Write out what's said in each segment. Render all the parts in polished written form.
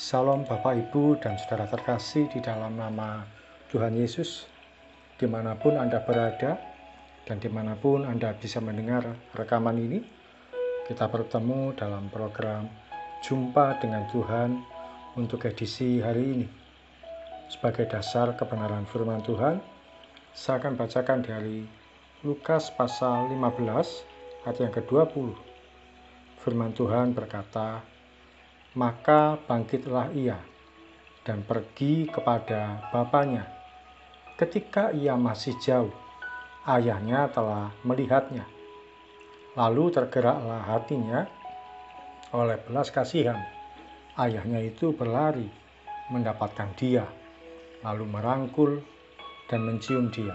Salam Bapak Ibu dan Saudara terkasih di dalam nama Tuhan Yesus, dimanapun Anda berada dan dimanapun Anda bisa mendengar rekaman ini. Kita bertemu dalam program Jumpa dengan Tuhan untuk edisi hari ini. Sebagai dasar kebenaran firman Tuhan, saya akan bacakan dari Lukas pasal 15 ayat yang ke-20. Firman Tuhan berkata, "Maka bangkitlah ia dan pergi kepada bapaknya. Ketika ia masih jauh, ayahnya telah melihatnya. Lalu tergeraklah hatinya oleh belas kasihan. Ayahnya itu berlari mendapatkan dia, lalu merangkul dan mencium dia."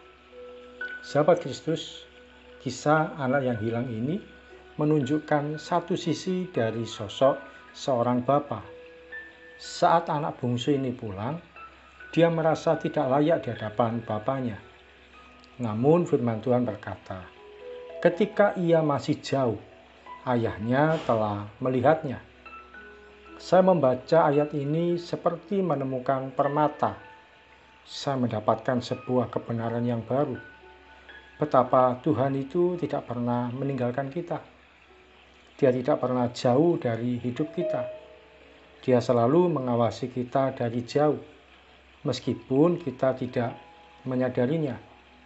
Sahabat Kristus, kisah anak yang hilang ini menunjukkan satu sisi dari sosok seorang bapa. Saat anak bungsu ini pulang, dia merasa tidak layak di hadapan bapaknya. Namun firman Tuhan berkata, ketika ia masih jauh, ayahnya telah melihatnya. Saya membaca ayat ini seperti menemukan permata. Saya mendapatkan sebuah kebenaran yang baru. Betapa Tuhan itu tidak pernah meninggalkan kita. Dia tidak pernah jauh dari hidup kita. Dia selalu mengawasi kita dari jauh, meskipun kita tidak menyadarinya.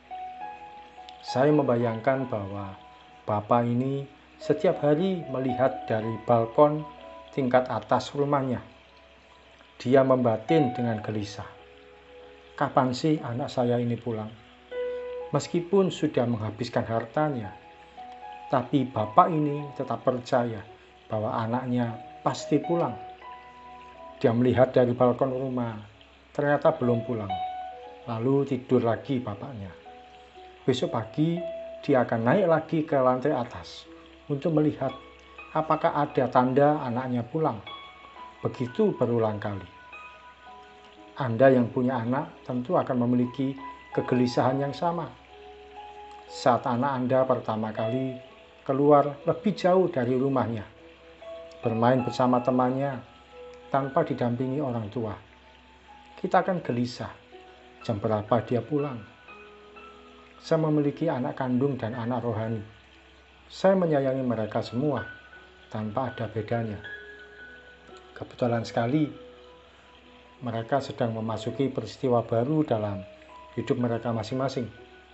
Saya membayangkan bahwa Bapak ini setiap hari melihat dari balkon tingkat atas rumahnya. Dia membatin dengan gelisah. Kapan sih anak saya ini pulang? Meskipun sudah menghabiskan hartanya, tapi Bapak ini tetap percaya bahwa anaknya pasti pulang. Dia melihat dari balkon rumah, ternyata belum pulang. Lalu tidur lagi bapaknya. Besok pagi dia akan naik lagi ke lantai atas untuk melihat apakah ada tanda anaknya pulang. Begitu berulang kali. Anda yang punya anak tentu akan memiliki kegelisahan yang sama. Saat anak Anda pertama kali keluar lebih jauh dari rumahnya, bermain bersama temannya tanpa didampingi orang tua, kita akan gelisah jam berapa dia pulang. Saya memiliki anak kandung dan anak rohani. Saya menyayangi mereka semua tanpa ada bedanya. Kebetulan sekali mereka sedang memasuki peristiwa baru dalam hidup mereka masing-masing.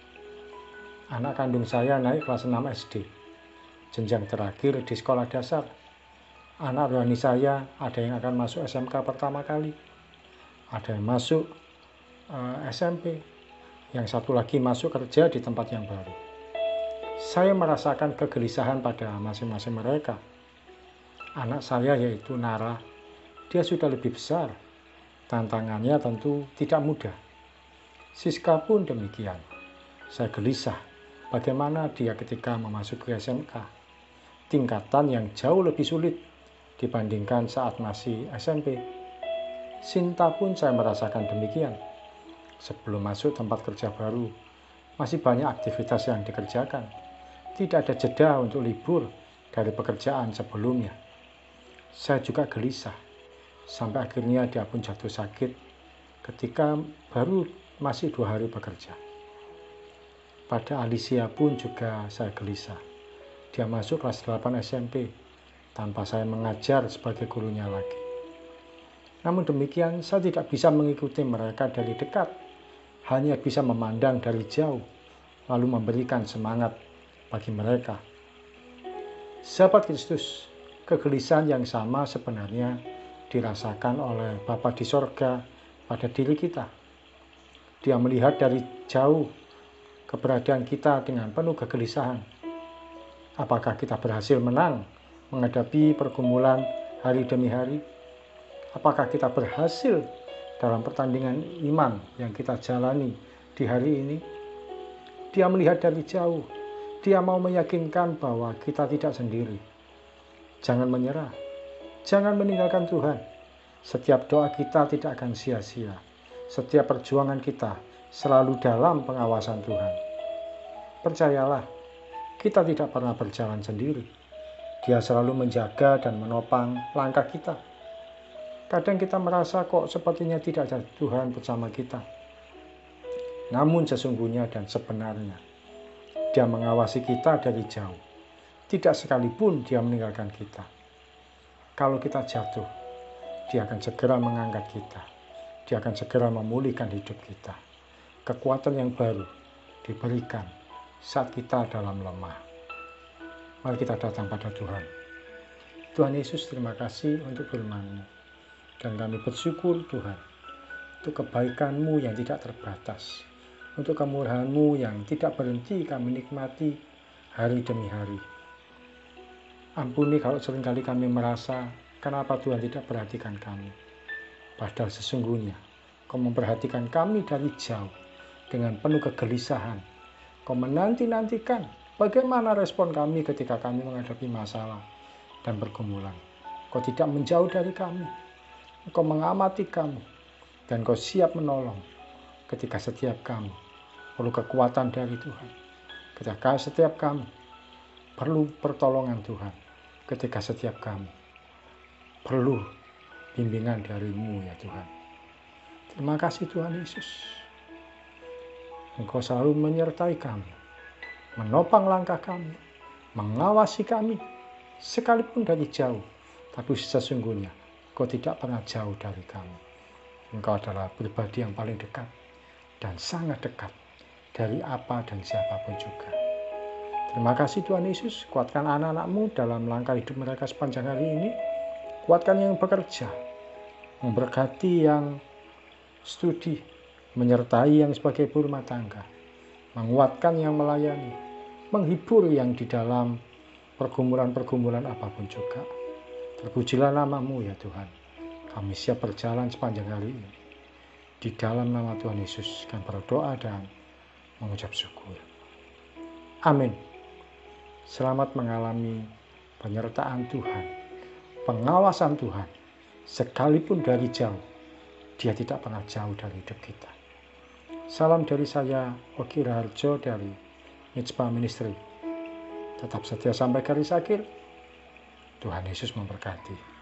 Anak kandung saya naik kelas 6 SD, jenjang terakhir di sekolah dasar. Anak rohani saya ada yang akan masuk SMK pertama kali, ada yang masuk SMP, yang satu lagi masuk kerja di tempat yang baru. Saya merasakan kegelisahan pada masing-masing mereka. Anak saya yaitu Nara, dia sudah lebih besar. Tantangannya tentu tidak mudah. Siska pun demikian. Saya gelisah bagaimana dia ketika memasuki SMK. Tingkatan yang jauh lebih sulit dibandingkan saat masih SMP. Sinta pun saya merasakan demikian. Sebelum masuk tempat kerja baru, masih banyak aktivitas yang dikerjakan. Tidak ada jeda untuk libur dari pekerjaan sebelumnya. Saya juga gelisah, sampai akhirnya dia pun jatuh sakit ketika baru masih 2 hari bekerja. Pada Alicia pun juga saya gelisah. Dia masuk kelas 8 SMP tanpa saya mengajar sebagai gurunya lagi. Namun demikian, saya tidak bisa mengikuti mereka dari dekat. Hanya bisa memandang dari jauh, lalu memberikan semangat bagi mereka. Sahabat Kristus, kegelisahan yang sama sebenarnya dirasakan oleh Bapa di sorga pada diri kita. Dia melihat dari jauh keberadaan kita dengan penuh kegelisahan. Apakah kita berhasil menang menghadapi pergumulan hari demi hari? Apakah kita berhasil dalam pertandingan iman yang kita jalani di hari ini? Dia melihat dari jauh. Dia mau meyakinkan bahwa kita tidak sendiri. Jangan menyerah. Jangan meninggalkan Tuhan. Setiap doa kita tidak akan sia-sia. Setiap perjuangan kita selalu dalam pengawasan Tuhan. Percayalah, kita tidak pernah berjalan sendiri. Dia selalu menjaga dan menopang langkah kita. Kadang kita merasa kok sepertinya tidak ada Tuhan bersama kita. Namun sesungguhnya dan sebenarnya Dia mengawasi kita dari jauh. Tidak sekalipun Dia meninggalkan kita. Kalau kita jatuh, Dia akan segera mengangkat kita. Dia akan segera memulihkan hidup kita. Kekuatan yang baru diberikan saat kita dalam lemah. Mari kita datang pada Tuhan. Tuhan Yesus, terima kasih untuk firman-Mu. Dan kami bersyukur Tuhan, untuk kebaikan-Mu yang tidak terbatas, untuk kemurahan-Mu yang tidak berhenti kami nikmati hari demi hari. Ampuni kalau seringkali kami merasa, kenapa Tuhan tidak perhatikan kami. Padahal sesungguhnya, Kau memperhatikan kami dari jauh, dengan penuh kegelisahan. Kau menanti-nantikan bagaimana respon kami ketika kami menghadapi masalah dan pergumulan. Kau tidak menjauh dari kami. Engkau mengamati kami, dan Kau siap menolong ketika setiap kami perlu kekuatan dari Tuhan. Ketika setiap kami perlu pertolongan Tuhan. Ketika setiap kami perlu bimbingan dari-Mu ya Tuhan. Terima kasih Tuhan Yesus. Engkau selalu menyertai kami, menopang langkah kami, mengawasi kami, sekalipun dari jauh. Tapi sesungguhnya Kau tidak pernah jauh dari kami. Engkau adalah pribadi yang paling dekat dan sangat dekat dari apa dan siapapun juga. Terima kasih Tuhan Yesus, kuatkan anak-anak-Mu dalam langkah hidup mereka sepanjang hari ini. Kuatkan yang bekerja, memberkati yang studi, menyertai yang sebagai ibu rumah tangga, menguatkan yang melayani, menghibur yang di dalam pergumulan-pergumulan apapun juga. Terpujilah nama-Mu ya Tuhan. Kami siap berjalan sepanjang hari ini. Di dalam nama Tuhan Yesus kami berdoa dan mengucap syukur. Amin. Selamat mengalami penyertaan Tuhan, pengawasan Tuhan. Sekalipun dari jauh, Dia tidak pernah jauh dari hidup kita. Salam dari saya, Oki Raharjo dari Mitzvah Ministry. Tetap setia sampai garis akhir. Tuhan Yesus memberkati.